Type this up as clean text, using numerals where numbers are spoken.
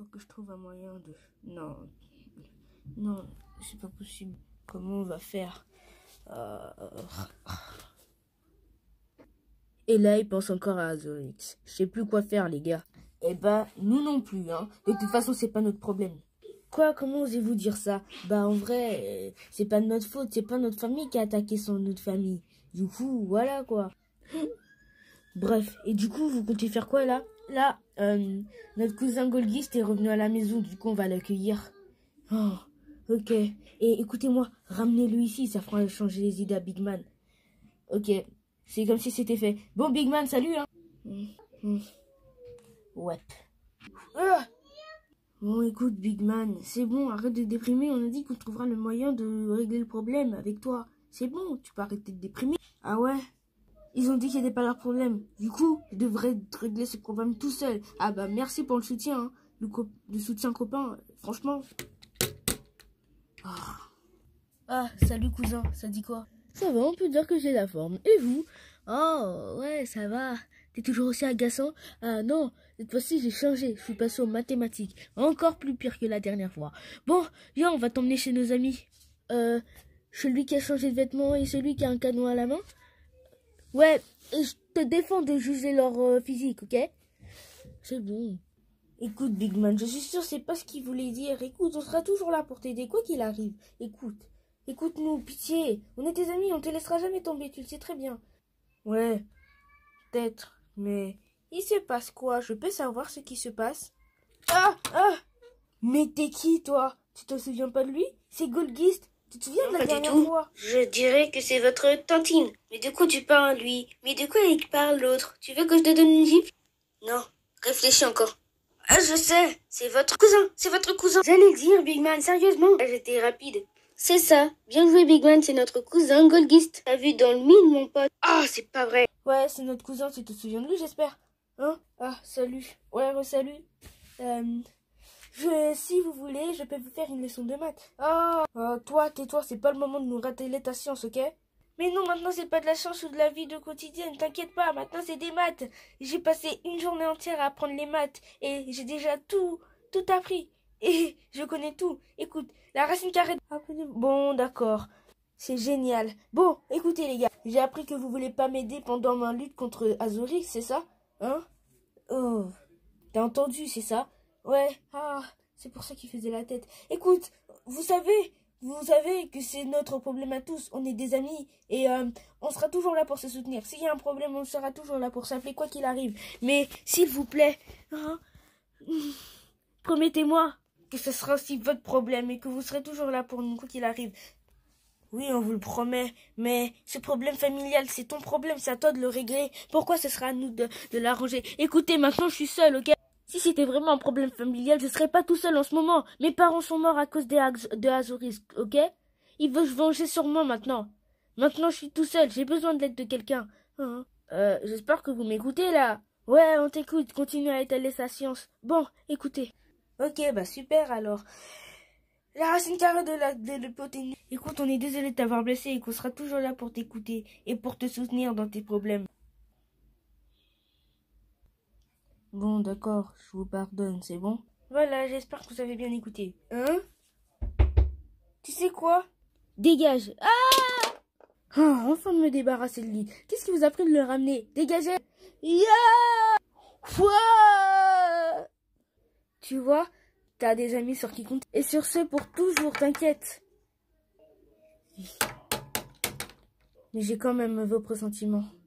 faut que je trouve un moyen de... Non, non, c'est pas possible. Comment on va faire? Et là, il pense encore à Azorix. Je sais plus quoi faire, les gars. Eh ben, nous non plus, hein. De toute façon, c'est pas notre problème. Quoi? Comment osez-vous dire ça? Bah, en vrai, c'est pas de notre faute. C'est pas notre famille qui a attaqué notre famille. Du coup, voilà, quoi. Bref, et du coup, vous comptez faire quoi, là? Là, notre cousin Golgist est revenu à la maison. Du coup, on va l'accueillir. Oh, ok. Et écoutez-moi, ramenez-le ici. Ça fera changer les idées à Big Man. Ok. C'est comme si c'était fait. Bon, Big Man, salut, hein. Ouais. Ah bon, écoute, Big Man, c'est bon, arrête de déprimer. On a dit qu'on trouvera le moyen de régler le problème avec toi. C'est bon, tu peux arrêter de déprimer. Ah ouais? Ils ont dit qu'il n'était pas leur problème. Du coup, ils devraient régler ce problème tout seuls. Ah bah, merci pour le soutien, hein. Le soutien copain, franchement. Ah, salut cousin, ça dit quoi? Ça va, on peut dire que j'ai la forme. Et vous? Oh, ouais, ça va. T'es toujours aussi agaçant? Ah non, cette fois-ci j'ai changé. Je suis passé aux mathématiques. Encore plus pire que la dernière fois. Bon, viens, on va t'emmener chez nos amis. Celui qui a changé de vêtements et celui qui a un canon à la main? Ouais, et je te défends de juger leur physique, ok? C'est bon. Écoute, Big Man, je suis sûr c'est pas ce qu'il voulait dire. Écoute, on sera toujours là pour t'aider, quoi qu'il arrive. Écoute. Écoute-nous, pitié. On est tes amis, on te laissera jamais tomber, tu le sais très bien. Ouais, peut-être, mais il se passe quoi? Je peux savoir ce qui se passe? Ah! Mais t'es qui, toi? Tu te souviens pas de lui? C'est Golgist. Tu te souviens de la dernière fois? Je dirais que c'est votre tantine. Mais de quoi tu parles, lui? Mais de quoi il parle, l'autre? Tu veux que je te donne une gifle? Non, réfléchis encore. Ah, je sais, c'est votre cousin, c'est votre cousin. J'allais le dire, Big Man, sérieusement. J'étais rapide. C'est ça. Bien joué, Big Man, c'est notre cousin Golgist. T'as vu dans le mille, mon pote. Ah, c'est pas vrai. Ouais, c'est notre cousin, tu te souviens de lui, j'espère. Hein? Ah, salut. Ouais, salut. Si vous voulez, je peux vous faire une leçon de maths. Toi, tais-toi, c'est pas le moment de nous rater ta science, ok? Mais non, maintenant c'est pas de la chance ou de la vie de quotidienne, t'inquiète pas, maintenant c'est des maths. J'ai passé une journée entière à apprendre les maths et j'ai déjà tout appris. Et je connais tout. Écoute, la racine carrée... Bon, d'accord. C'est génial. Bon, écoutez les gars, j'ai appris que vous voulez pas m'aider pendant ma lutte contre Azorix, c'est ça? Hein? Oh, t'as entendu, c'est ça? Ouais, c'est pour ça qu'il faisait la tête. Écoute, vous savez que c'est notre problème à tous. On est des amis et on sera toujours là pour se soutenir. S'il y a un problème, on sera toujours là pour s'appeler quoi qu'il arrive. Mais s'il vous plaît, promettez-moi que ce sera aussi votre problème et que vous serez toujours là pour nous quoi qu'il arrive. Oui, on vous le promet, mais ce problème familial, c'est ton problème, c'est à toi de le régler. Pourquoi ce sera à nous de l'arranger? Écoutez, maintenant je suis seule, ok? Si c'était vraiment un problème familial, je serais pas tout seul en ce moment. Mes parents sont morts à cause de Azorix, ok? Ils veulent se venger sur moi maintenant. Maintenant je suis tout seul, j'ai besoin de l'aide de quelqu'un. J'espère que vous m'écoutez là. Ouais, on t'écoute, continue à étaler sa science. Bon, écoutez. Ok, bah super alors. La racine carrée de l'hypoténuse. Écoute, on est désolé de t'avoir blessé et qu'on sera toujours là pour t'écouter et pour te soutenir dans tes problèmes. Bon, d'accord, je vous pardonne, c'est bon? Voilà, j'espère que vous avez bien écouté. Hein? Tu sais quoi? Dégage! Enfin de me débarrasser de lui. Qu'est-ce qui vous a pris de le ramener? Dégagez! Ouah! Tu vois? T'as des amis sur qui compter. Et sur ce, pour toujours, t'inquiète. Mais j'ai quand même vos pressentiments.